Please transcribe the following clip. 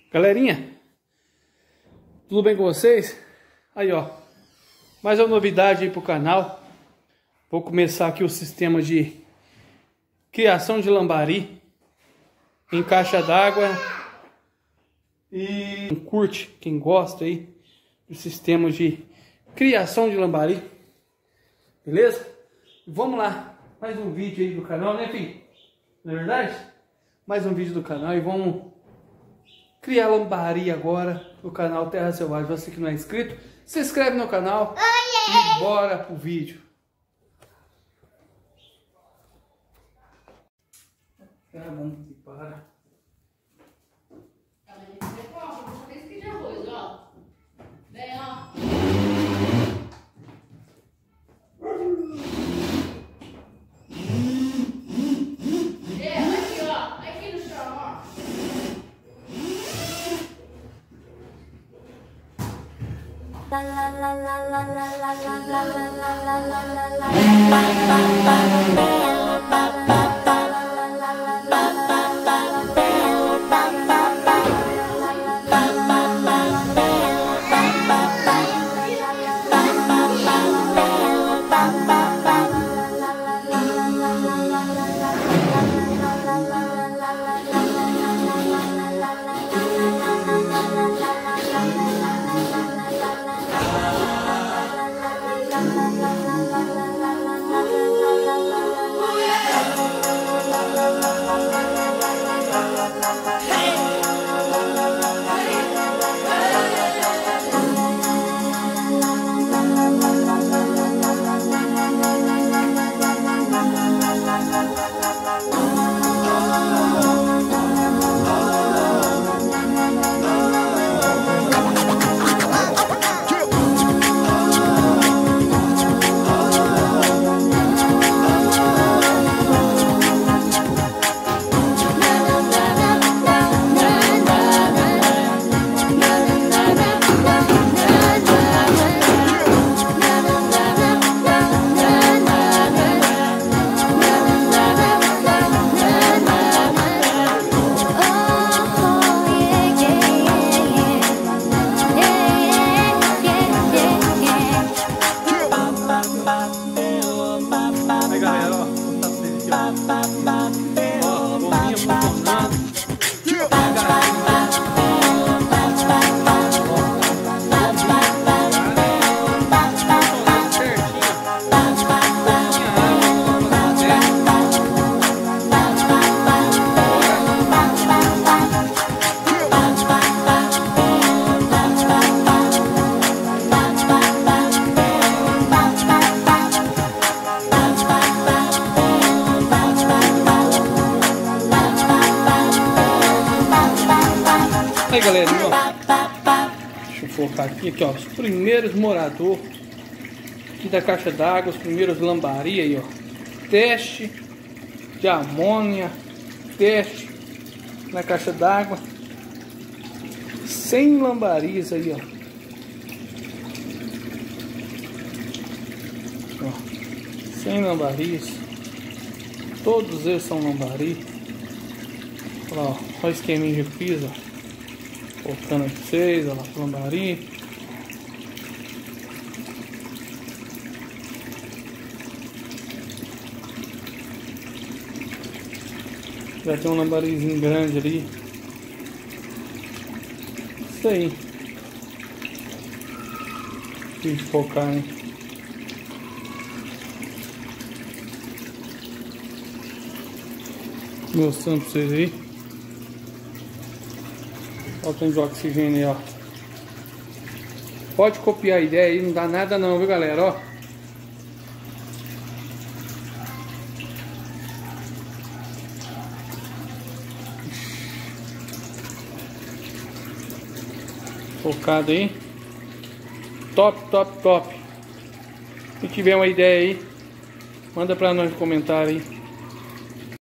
Galerinha, tudo bem com vocês? Aí ó, mais uma novidade aí pro canal. Vou começar aqui o sistema de criação de lambari em caixa d'água. E curte, quem gosta aí do sistema de criação de lambari, beleza? Vamos lá, mais um vídeo aí do canal, né filho? Não é verdade? Mais um vídeo do canal e vamos criar lambari agora no canal Terra Selvagem. Você que não é inscrito, se inscreve no canal e bora pro vídeo. Caramba, que para. Aí galera, ó, vou botar pra vocês aqui, ó. Ó, bombinha funcionando. Aí galerinha, ó, deixa eu focar aqui, ó, os primeiros moradores aqui da caixa d'água, os primeiros lambari aí, ó, teste de amônia, teste na caixa d'água, 100 lambaris aí, ó, 100 lambaris, todos eles são lambari. Olha lá, ó, olha o esqueminha de piso, ó. Colocando aqui pra vocês, olha lá, lambari. Já tem um lambarizinho grande ali. Isso aí. Deixa eu focar, hein? Mostrando pra vocês aí. Olha o tanto de oxigênio aí, ó. Pode copiar a ideia aí, não dá nada não, viu galera, ó. Focado aí. Top, top, top. Se tiver uma ideia aí, manda pra nós no comentário aí.